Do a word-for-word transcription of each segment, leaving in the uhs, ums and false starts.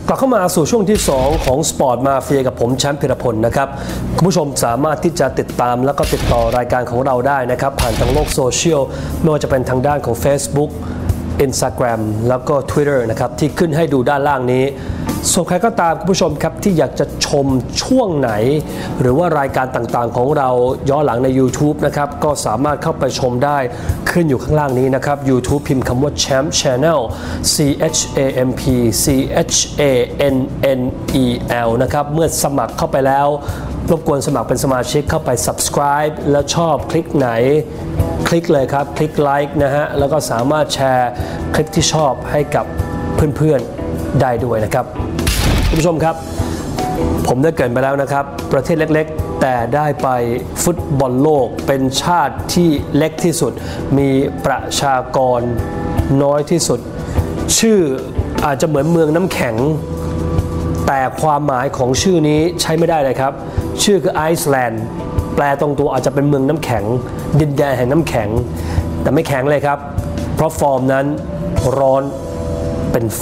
กลับเข้ามาสู่ช่วงที่สองของสปอร์ตมาเฟียกับผมแชมป์พิรพลนะครับคุณผู้ชมสามารถที่จะติดตามแล้วก็ติดต่อรายการของเราได้นะครับผ่านทางโลกโซเชียลไม่ว่าจะเป็นทางด้านของ Facebook Instagram แล้วก็ Twitter นะครับที่ขึ้นให้ดูด้านล่างนี้ส่วนใครก็ตามคุณผู้ชมครับที่อยากจะชมช่วงไหนหรือว่ารายการต่างๆของเราย้อนหลังใน YouTube นะครับก็สามารถเข้าไปชมได้ขึ้นอยู่ข้างล่างนี้นะครับ YouTube พิมพ์คำว่า Champ Channel C H A M P C H A N N E L นะครับเมื่อสมัครเข้าไปแล้วรบกวนสมัครเป็นสมาชิกเข้าไป Subscribe แล้วชอบคลิกไหนคลิกเลยครับคลิกไลค์นะฮะแล้วก็สามารถแชร์คลิปที่ชอบให้กับเพื่อนๆได้ด้วยนะครับคุณผู้ชมครับผมได้เกริ่นไปแล้วนะครับประเทศเล็กๆแต่ได้ไปฟุตบอลโลกเป็นชาติที่เล็กที่สุดมีประชากรน้อยที่สุดชื่ออาจจะเหมือนเมืองน้ำแข็งแต่ความหมายของชื่อนี้ใช้ไม่ได้เลยครับชื่อคือไอซ์แลนด์แปลตรงตัวอาจจะเป็นเมืองน้ำแข็งดินแดนแห่งน้ำแข็งแต่ไม่แข็งเลยครับเพราะฟอร์มนั้นร้อนเป็นไฟ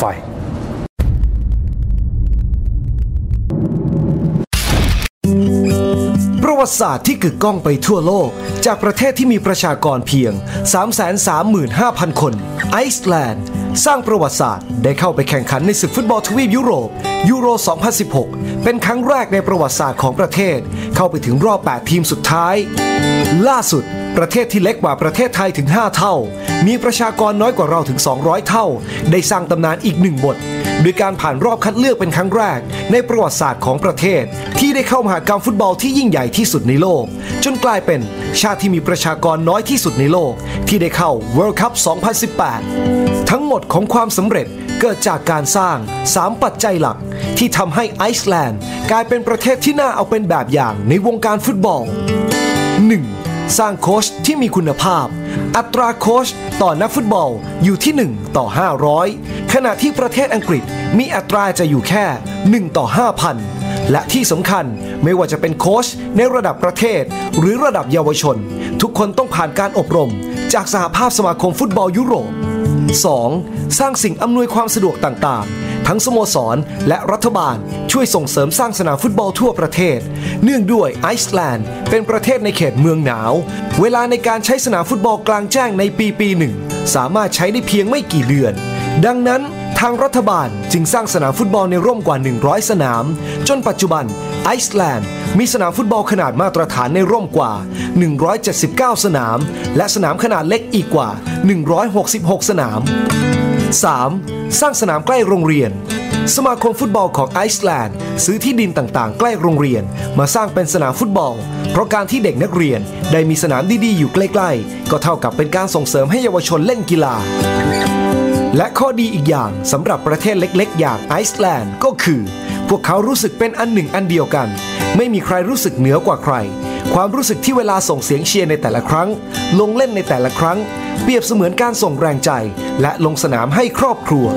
ประวัติศาสตร์ที่กึกก้องไปทั่วโลกจากประเทศที่มีประชากรเพียง สามแสนสามหมื่นห้าพัน คนไอซ์แลนด์สร้างประวัติศาสตร์ได้เข้าไปแข่งขันในศึกฟุตบอลทวีปยุโรปยูโร สองพันสิบหก เป็นครั้งแรกในประวัติศาสตร์ของประเทศเข้าไปถึงรอบแปดทีมสุดท้ายล่าสุดประเทศที่เล็กกว่าประเทศไทยถึงห้าเท่ามีประชากรน้อยกว่าเราถึงสองร้อยเท่าได้สร้างตำนานอีกหนึ่งบทโดยการผ่านรอบคัดเลือกเป็นครั้งแรกในประวัติศาสตร์ของประเทศที่ได้เข้ามหกรรมฟุตบอลที่ยิ่งใหญ่ที่สุดในโลกจนกลายเป็นชาติที่มีประชากรน้อยที่สุดในโลกที่ได้เข้า World Cup สองพันสิบแปด ทั้งหมดของความสำเร็จเกิดจากการสร้างสามปัจจัยหลักที่ทำให้ไอซ์แลนด์กลายเป็นประเทศที่น่าเอาเป็นแบบอย่างในวงการฟุตบอล หนึ่ง. สร้างโค้ชที่มีคุณภาพอัตราโค้ชต่อนักฟุตบอลอยู่ที่หนึ่งต่อห้าร้อยขณะที่ประเทศอังกฤษมีอัตราจะอยู่แค่หนึ่งต่อห้าพันและที่สำคัญไม่ว่าจะเป็นโค้ชในระดับประเทศหรือระดับเยาวชนทุกคนต้องผ่านการอบรมจากสหภาพสมาคมฟุตบอลยุโรป สอง. สร้างสิ่งอำนวยความสะดวกต่างๆทั้งสโมสรและรัฐบาลช่วยส่งเสริมสร้างสนามฟุตบอลทั่วประเทศเนื่องด้วยไอซ์แลนด์เป็นประเทศในเขตเมืองหนาวเวลาในการใช้สนามฟุตบอลกลางแจ้งในปีปีหนึ่งสามารถใช้ได้เพียงไม่กี่เดือนดังนั้นทางรัฐบาลจึงสร้างสนามฟุตบอลในร่มกว่าหนึ่งร้อยสนามจนปัจจุบันไอซ์แลนด์มีสนามฟุตบอลขนาดมาตรฐานในร่มกว่าหนึ่งร้อยเจ็ดสิบเก้าสนามและสนามขนาดเล็กอีกกว่าหนึ่งร้อยหกสิบหกสนาม สาม. สร้างสนามใกล้โรงเรียนสมาคมฟุตบอลของไอซ์แลนด์ซื้อที่ดินต่างๆใกล้โรงเรียนมาสร้างเป็นสนามฟุตบอลเพราะการที่เด็กนักเรียนได้มีสนามดีๆอยู่ใกล้ๆก็เท่ากับเป็นการส่งเสริมให้เยาวชนเล่นกีฬาและข้อดีอีกอย่างสำหรับประเทศเล็กๆอย่างไอซ์แลนด์ก็คือพวกเขารู้สึกเป็นอันหนึ่งอันเดียวกันไม่มีใครรู้สึกเหนือกว่าใครความรู้สึกที่เวลาส่งเสียงเชียร์ในแต่ละครั้งลงเล่นในแต่ละครั้งเปรียบเสมือนการส่งแรงใจและลงสนามให้ครอบครัว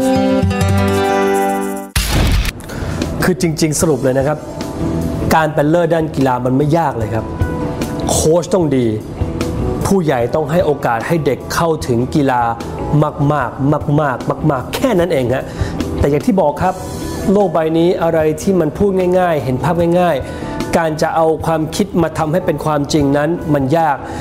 คือจริงๆสรุปเลยนะครับการเป็นเลิศด้านกีฬามันไม่ยากเลยครับโค้ชต้องดีผู้ใหญ่ต้องให้โอกาสให้เด็กเข้าถึงกีฬามากๆมากๆมากๆแค่นั้นเองฮะแต่อย่างที่บอกครับโลกใบนี้อะไรที่มันพูดง่ายๆเห็นภาพง่ายๆการจะเอาความคิดมาทำให้เป็นความจริงนั้นมันยาก